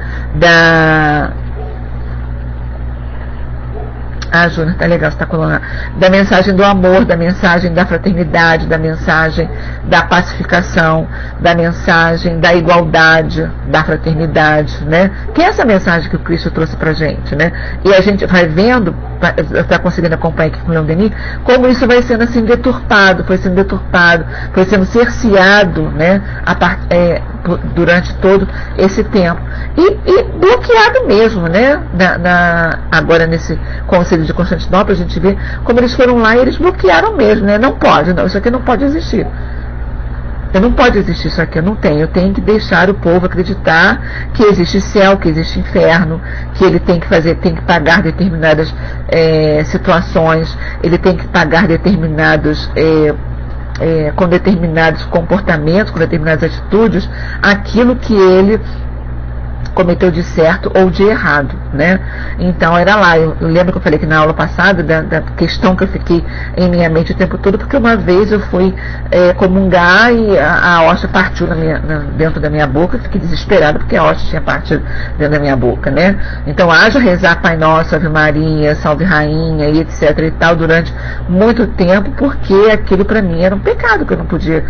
Júnior, tá legal, você tá colocando. Da mensagem do amor, da mensagem da fraternidade, da mensagem da pacificação, da mensagem da igualdade, da fraternidade, né? Que é essa mensagem que o Cristo trouxe pra gente, né? E a gente vai vendo, está conseguindo acompanhar aqui com o Leon Denis, como isso vai sendo assim deturpado, foi sendo cerceado, né? Durante todo esse tempo. E bloqueado mesmo, né? Agora nesse Conselho de Constantinopla, a gente vê como eles foram lá e eles bloquearam mesmo, né? Não pode, não, isso aqui não pode existir. Não pode existir isso aqui, eu tenho que deixar o povo acreditar que existe céu, que existe inferno, que ele tem que pagar determinadas situações, ele tem que pagar com determinados comportamentos, com determinadas atitudes, aquilo que ele cometeu de certo ou de errado, né? Então era lá, eu lembro que eu falei que na aula passada da questão que eu fiquei em minha mente o tempo todo, porque uma vez eu fui comungar e a hóstia partiu dentro da minha boca, eu fiquei desesperada porque a hóstia tinha partido dentro da minha boca, né? Então haja rezar Pai Nosso, Ave Maria, Salve Rainha e etc e tal durante muito tempo, porque aquilo para mim era um pecado que eu não podia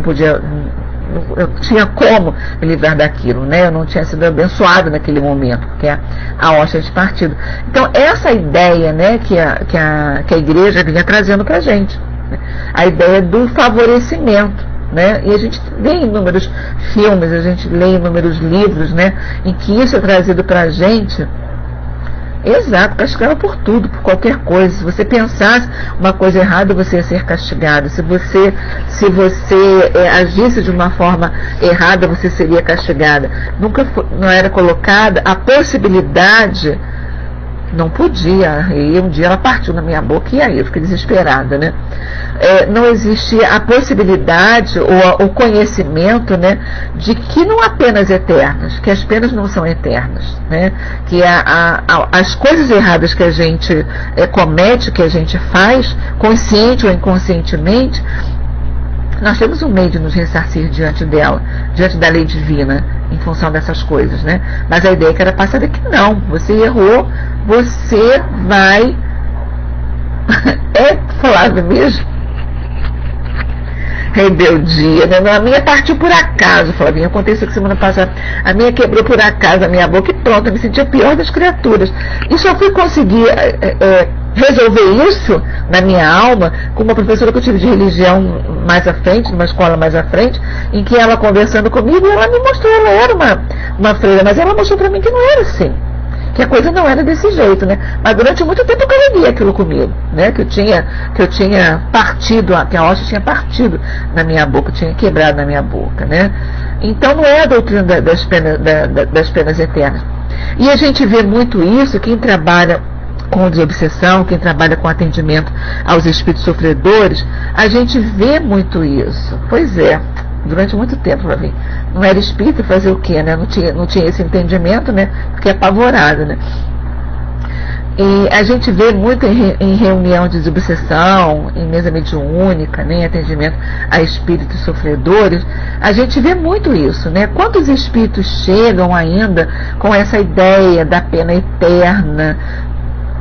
eu tinha como me livrar daquilo, né? Eu não tinha sido abençoado naquele momento, porque a hóstia de partido. Então, essa ideia, né, que a igreja vinha trazendo pra gente, né? A ideia do favorecimento, né? E a gente lê inúmeros filmes, a gente lê inúmeros livros, né, em que isso é trazido pra gente. Exato, castigava por tudo, por qualquer coisa. Se você pensasse uma coisa errada, você ia ser castigado. Se você agisse de uma forma errada, você seria castigada. Não era colocada a possibilidade, não podia, e um dia ela partiu na minha boca e aí eu fiquei desesperada, né? Não existia a possibilidade ou o conhecimento, né, de que não há penas eternas, que as penas não são eternas, né? Que as coisas erradas que a gente comete, que a gente faz, consciente ou inconscientemente, nós temos um meio de nos ressarcir diante dela, diante da lei divina, em função dessas coisas, né? Mas a ideia que era passada é que não, você errou, você vai Flávio mesmo, rebeldia, né? A minha partiu por acaso, Flavinha, aconteceu que semana passada, a minha quebrou por acaso a minha boca e pronto, eu me senti a pior das criaturas, e só fui conseguir resolver isso na minha alma com uma professora que eu tive de religião mais à frente, numa escola mais à frente, em que ela conversando comigo, ela me mostrou, ela era uma freira, mas ela mostrou pra mim que não era assim, que a coisa não era desse jeito, né? Mas durante muito tempo eu carreguei aquilo comigo, né? Que eu tinha partido, que a hóstia tinha partido na minha boca, tinha quebrado na minha boca, né? Então não é a doutrina das penas eternas. E a gente vê muito isso, quem trabalha com desobsessão, quem trabalha com atendimento aos espíritos sofredores, a gente vê muito isso. Pois é, durante muito tempo, pra mim. Não era espírita, fazer o quê, né? Não tinha esse entendimento, né? Fiquei apavorada, né? E a gente vê muito em reunião de desobsessão, em mesa mediúnica, né, em atendimento a espíritos sofredores, a gente vê muito isso, né? Quantos espíritos chegam ainda com essa ideia da pena eterna,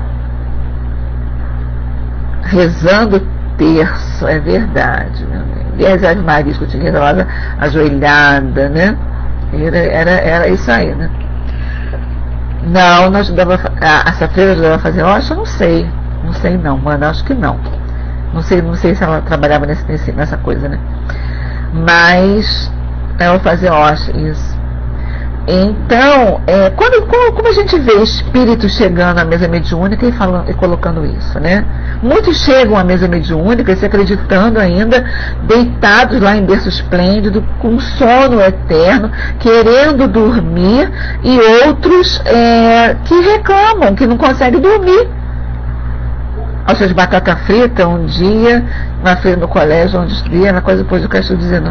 rezando terço, é verdade, meu amigo. 10 Ave Marias que eu tinha que rezar ajoelhada, né? Era isso aí, né? Não, não ajudava, essa freira ajudava a fazer hóstia? Não sei não, mano, acho que não. Não sei se ela trabalhava nessa coisa, né? Mas ela fazia hóstia, isso. Então, como a gente vê espíritos chegando à mesa mediúnica e colocando isso, né? Muitos chegam à mesa mediúnica se acreditando ainda, deitados lá em berço esplêndido, com sono eterno, querendo dormir, e outros que reclamam, que não conseguem dormir. Aos seus batata frita, um dia, na feira no colégio, onde estudei, na coisa depois do cachorro dizendo: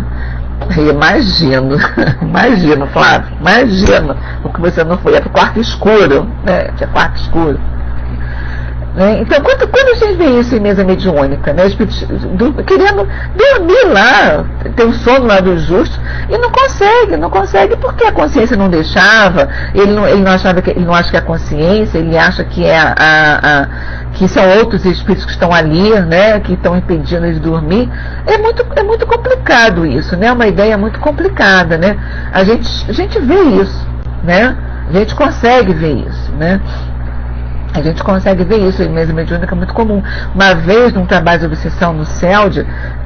imagino, Flávio, imagina o que você não foi, é pro quarto escuro, né? Tinha quarto escuro. Né? Então, quando a gente vê isso em mesa mediúnica, né? Querendo dormir lá, ter o sono lá dos justos, e não consegue porque a consciência não deixava, ele não acha que é a consciência, ele acha que que são outros espíritos que estão ali, né, que estão impedindo ele de dormir. É muito complicado isso, né? É uma ideia muito complicada, né? A gente vê isso, né? A gente consegue ver isso, né? A gente consegue ver isso em mesa mediúnica, é muito comum. Uma vez, num trabalho de obsessão no CELD,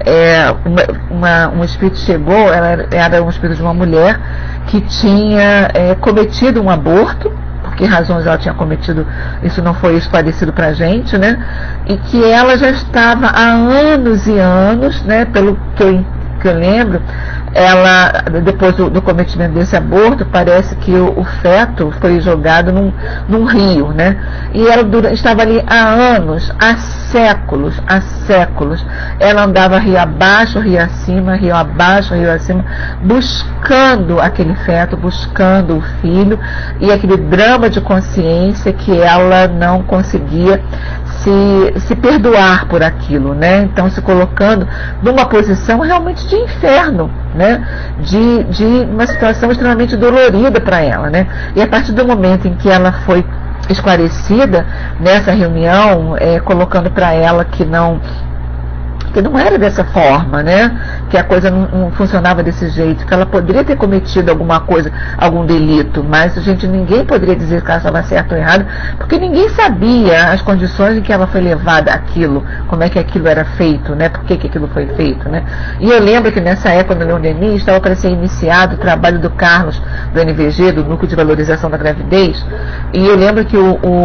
um espírito chegou, ela era um espírito de uma mulher que tinha cometido um aborto. Por que razões ela tinha cometido, isso não foi esclarecido pra gente, né? E que ela já estava há anos e anos, né? Pelo que eu lembro, ela, depois do cometimento desse aborto, parece que o feto foi jogado num rio, né? E ela estava ali há anos, há séculos. Ela andava rio abaixo, rio acima, rio abaixo, rio acima, buscando aquele feto, buscando o filho, e aquele drama de consciência que ela não conseguia se perdoar por aquilo, né? Então, se colocando numa posição realmente de inferno, né? De uma situação extremamente dolorida para ela, né? E a partir do momento em que ela foi esclarecida nessa reunião, colocando para ela que não era dessa forma, né? Que a coisa não funcionava desse jeito, que ela poderia ter cometido alguma coisa, algum delito, mas ninguém poderia dizer que ela estava certa ou errada, porque ninguém sabia as condições em que ela foi levada àquilo, como é que aquilo era feito, né? Por que aquilo foi feito, né? E eu lembro que nessa época, no Leão Denis, estava para ser iniciado o trabalho do Carlos, do NVG, do Núcleo de Valorização da Gravidez, e eu lembro que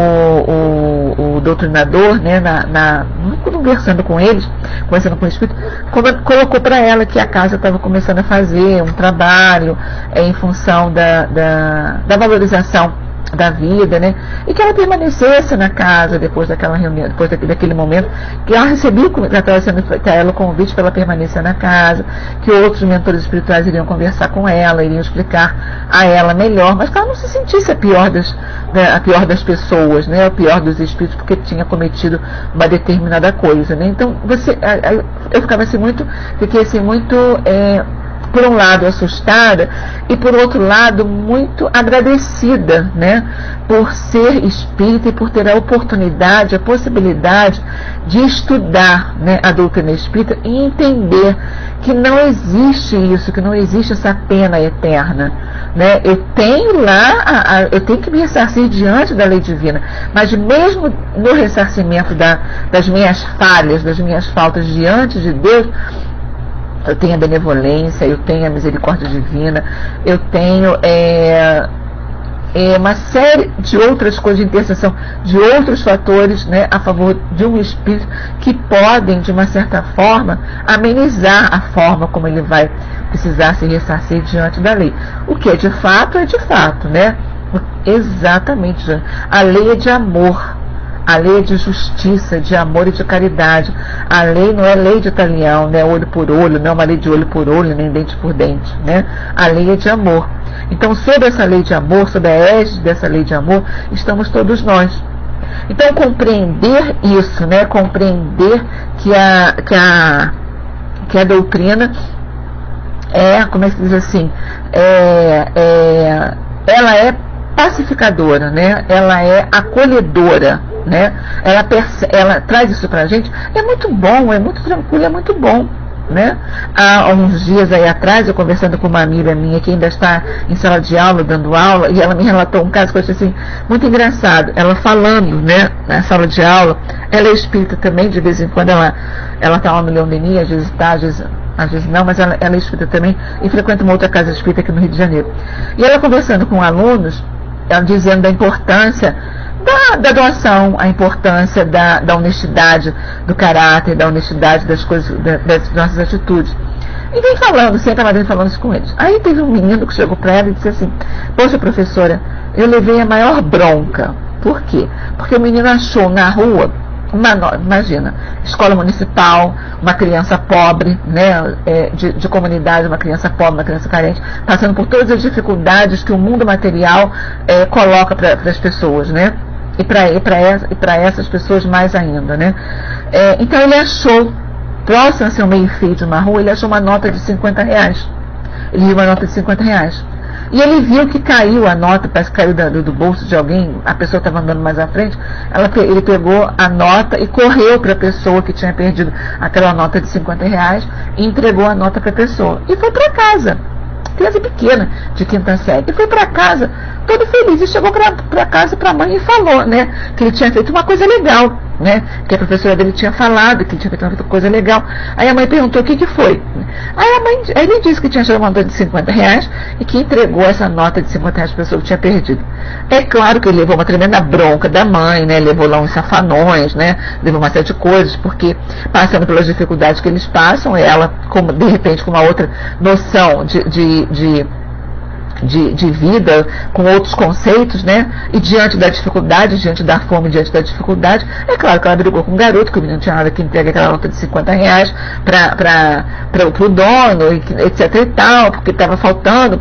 o doutrinador, né, conversando com eles, conversando com o espírito, colocou para ela que a casa estava começando a fazer um trabalho em função da valorização da vida, né? E que ela permanecesse na casa depois daquela reunião, depois daquele momento, que ela recebia, já estava sendo feito a ela o convite para ela permanecer na casa, que outros mentores espirituais iriam conversar com ela, iriam explicar a ela melhor, mas que ela não se sentisse a pior das pessoas, né? A pior dos espíritos, porque tinha cometido uma determinada coisa, né? Então, eu fiquei assim muito por um lado assustada e por outro lado muito agradecida, né, por ser espírita e por ter a oportunidade, a possibilidade de estudar, né, a doutrina espírita e entender que não existe isso, que não existe essa pena eterna, né? Eu tenho que me ressarcir diante da lei divina, mas mesmo no ressarcimento das minhas falhas, das minhas faltas diante de Deus, eu tenho a benevolência, eu tenho a misericórdia divina, eu tenho uma série de outras coisas de intercessão, de outros fatores, né, a favor de um espírito que podem, de uma certa forma, amenizar a forma como ele vai precisar se ressarcir diante da lei. O que é de fato, né? Exatamente. A lei é de amor. A lei é de justiça, de amor e de caridade. A lei não é lei de talião, né? Olho por olho, não é uma lei de olho por olho, nem dente por dente, né? A lei é de amor. Então, sob essa lei de amor, sob a égide dessa lei de amor, estamos todos nós. Então, compreender isso, né? Compreender que a doutrina como é que se diz assim, ela é pacificadora, né? Ela é acolhedora, né? Ela traz isso pra gente, é muito bom, é muito tranquilo, é muito bom, né? Há uns dias aí atrás, eu conversando com uma amiga minha que ainda está em sala de aula, dando aula, e ela me relatou um caso que eu achei assim, muito engraçado. Ela falando, né, na sala de aula, ela é espírita também, de vez em quando ela está lá no Leondini, às vezes está, às vezes não, mas ela é espírita também, e frequenta uma outra casa espírita aqui no Rio de Janeiro. E ela conversando com alunos, ela dizendo da importância da doação, a importância da honestidade do caráter, da honestidade das coisas, das nossas atitudes. E vem falando, sempre ela vem falando isso com eles. Aí teve um menino que chegou para ela e disse assim, poxa professora, eu levei a maior bronca. Por quê? Porque o menino achou na rua, imagina, escola municipal, uma criança pobre, né, de comunidade, uma criança pobre, uma criança carente, passando por todas as dificuldades que o mundo material coloca para as pessoas, né? E para essas pessoas mais ainda, né? Então ele achou, próximo a ser um meio-fio de uma rua, ele achou uma nota de R$50. Ele viu uma nota de R$50. E ele viu que caiu a nota, parece que caiu do bolso de alguém, a pessoa estava andando mais à frente, ele pegou a nota e correu para a pessoa que tinha perdido aquela nota de R$50 e entregou a nota para a pessoa. E foi para casa. Criança pequena, de quinta série. E foi para casa, todo feliz. E chegou para casa, para a mãe, e falou, né, que ele tinha feito uma coisa legal, né, que a professora dele tinha falado, que ele tinha feito uma coisa legal. Aí a mãe perguntou o que foi. Aí ele disse que tinha achado uma nota de R$50 e que entregou essa nota de R$50 para a pessoa que tinha perdido. É claro que ele levou uma tremenda bronca da mãe, né, levou lá uns safanões, né, levou uma série de coisas, porque passando pelas dificuldades que eles passam, ela, de repente, com uma outra noção de vida, com outros conceitos, né? E diante da dificuldade, diante da fome, diante da dificuldade, é claro que ela brigou com o garoto, que o menino tinha nada que entregar aquela nota de R$50 para o dono, etc e tal, porque estava faltando,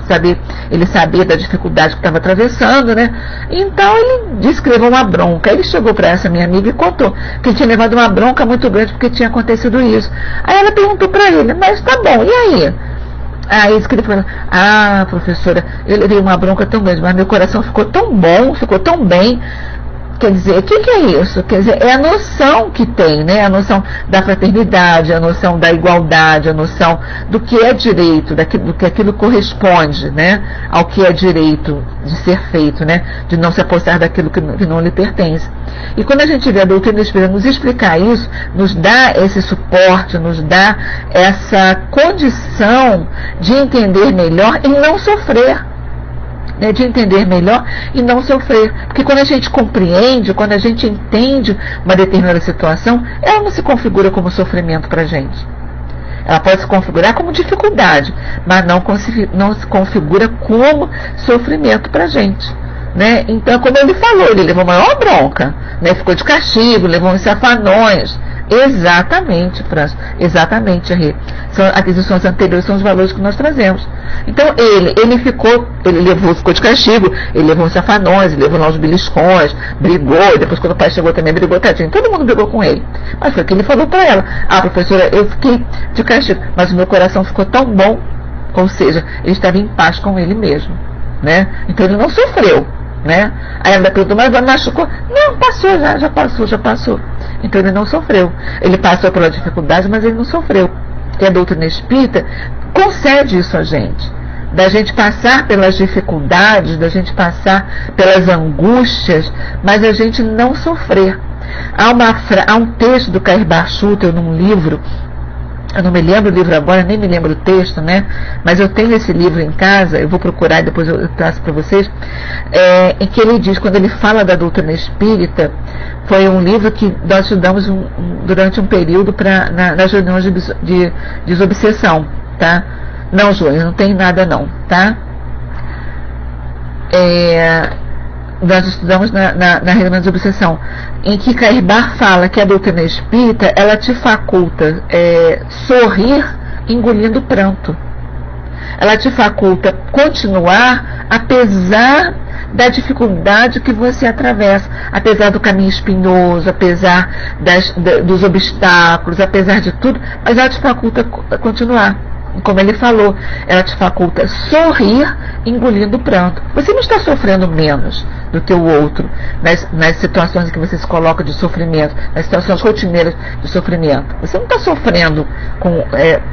ele sabia da dificuldade que estava atravessando, né? Então ele descreveu uma bronca. Ele chegou para essa minha amiga e contou que ele tinha levado uma bronca muito grande porque tinha acontecido isso. Aí ela perguntou para ele, mas tá bom, e aí? Aí isso que ele falou, professora, eu levei uma bronca tão grande, mas meu coração ficou tão bom, ficou tão bem. Quer dizer, o que é isso? Quer dizer, é a noção que tem, né? A noção da fraternidade, a noção da igualdade, a noção do que é direito, do que aquilo corresponde, né? Ao que é direito de ser feito, né? De não se apossar daquilo que não lhe pertence. E quando a gente vê a doutrina espírita nos explicar isso, nos dá esse suporte, nos dá essa condição de entender melhor e não sofrer. De entender melhor e não sofrer. Porque quando a gente compreende, quando a gente entende uma determinada situação, ela não se configura como sofrimento para a gente. Ela pode se configurar como dificuldade, mas não se configura como sofrimento para a gente. Né? Então, como ele falou, ele levou a maior bronca, né? Ficou de castigo, levou uns safanões. Exatamente, Franço, exatamente, Rê. São aquisições anteriores, são os valores que nós trazemos. Então ele ficou de castigo, ele levou uns safanões, ele levou lá uns beliscões, brigou, depois quando o pai chegou também brigou, tadinho, todo mundo brigou com ele. Mas foi o que ele falou para ela, professora, eu fiquei de castigo, mas o meu coração ficou tão bom, ou seja, ele estava em paz com ele mesmo, né? Então ele não sofreu, né? Aí ela perguntou, mas machucou? Não, passou, já passou. Então ele não sofreu. Ele passou pela dificuldade, mas ele não sofreu. E a doutrina espírita concede isso a gente. Da gente passar pelas dificuldades, da gente passar pelas angústias, mas a gente não sofrer. Há um texto do Cair Barchuta num livro, eu não me lembro o livro agora, nem me lembro o texto, né? Mas eu tenho esse livro em casa, eu vou procurar e depois eu traço para vocês, em que ele diz, quando ele fala da doutrina espírita, foi um livro que nós estudamos durante um período nas reuniões de desobsessão, tá? Não, Júlia, não tem nada não, tá? Nós estudamos na reunião de obsessão, em que Cairbar fala que a doutrina espírita, ela te faculta sorrir engolindo o pranto. Ela te faculta continuar apesar da dificuldade que você atravessa, apesar do caminho espinhoso, apesar dos obstáculos, apesar de tudo, mas ela te faculta continuar. Como ele falou, ela te faculta sorrir engolindo o pranto. Você não está sofrendo menos do que o outro nas situações em que você se coloca de sofrimento, nas situações rotineiras de sofrimento. Você não está sofrendo com...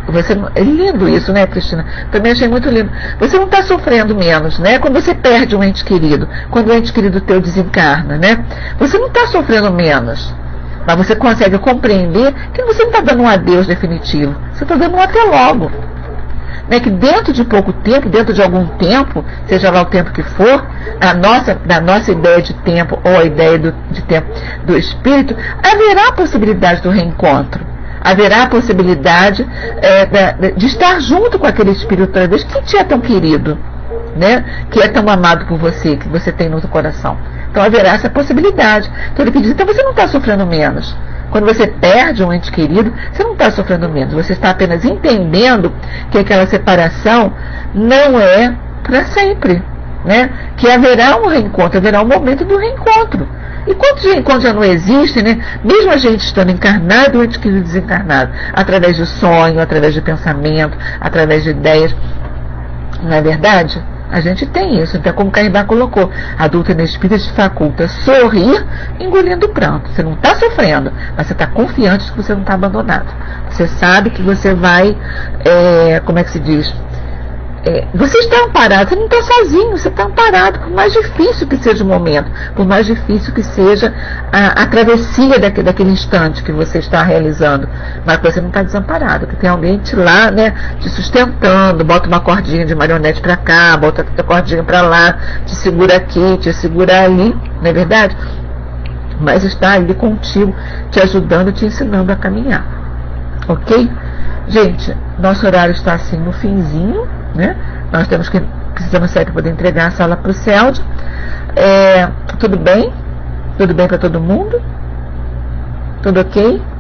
é lindo isso, né, Cristina? Também achei muito lindo. Você não está sofrendo menos, né? Quando você perde um ente querido, quando o ente querido teu desencarna, né? Você não está sofrendo menos. Mas você consegue compreender que você não está dando um adeus definitivo. Você está dando um até logo. Né, que dentro de pouco tempo, dentro de algum tempo, seja lá o tempo que for, da nossa ideia de tempo ou a ideia de tempo do espírito, haverá a possibilidade do reencontro. Haverá a possibilidade de estar junto com aquele espírito outra vez que te é tão querido, né, que é tão amado por você, que você tem no seu coração. Então haverá essa possibilidade. Então ele diz, então você não está sofrendo menos. Quando você perde um ente querido, você não está sofrendo menos. Você está apenas entendendo que aquela separação não é para sempre, né? Que haverá um reencontro, haverá um momento do reencontro. E quantos reencontros já não existem, né? Mesmo a gente estando encarnado, o ente querido desencarnado, através de sonho, através de pensamento, através de ideias. Não é verdade? A gente tem isso. Então, como Canibal colocou, a doutrina espírita te faculta sorrir engolindo o pranto. Você não está sofrendo, mas você está confiante de que você não está abandonado. Você sabe que você vai, como é que se diz? Você está amparado, você não está sozinho, você está amparado, por mais difícil que seja o momento, por mais difícil que seja a travessia daquele instante que você está realizando, mas você não está desamparado, que tem alguém lá, né, te sustentando, bota uma cordinha de marionete para cá, bota outra cordinha para lá, te segura aqui, te segura ali, não é verdade? Mas está ali contigo, te ajudando, te ensinando a caminhar, ok? Gente, nosso horário está assim no finzinho, né? Nós precisamos sair para poder entregar a sala para o Célio. Tudo bem? Tudo bem para todo mundo? Tudo ok?